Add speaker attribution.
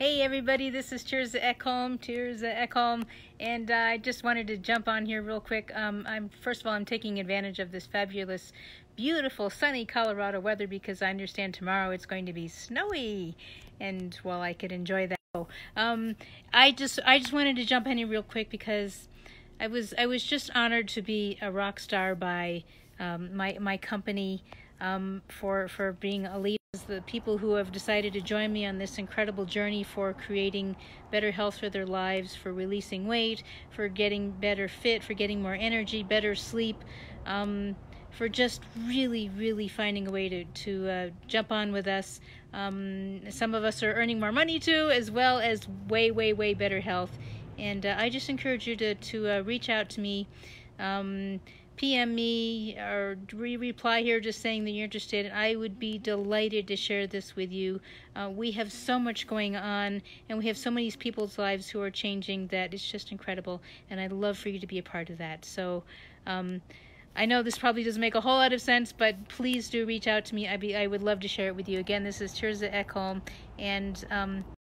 Speaker 1: Hey everybody, this is Tirza Ekholm, and I just wanted to jump on here real quick. First of all, I'm taking advantage of this fabulous, beautiful, sunny Colorado weather because I understand tomorrow it's going to be snowy, and well, I could enjoy that. I just wanted to jump in here real quick because I was just honored to be a rock star by my company for being a leader. The people who have decided to join me on this incredible journey for creating better health for their lives, for releasing weight, for getting better fit, for getting more energy, better sleep, for just really finding a way to jump on with us. Some of us are earning more money too, as well as way better health. And I just encourage you to reach out to me. PM me or reply here just saying that you're interested. I would be delighted to share this with you. We have so much going on, and we have so many people's lives who are changing that it's just incredible, and I'd love for you to be a part of that. So I know this probably doesn't make a whole lot of sense, but please do reach out to me. I would love to share it with you. Again, this is Tirza Ekholm, and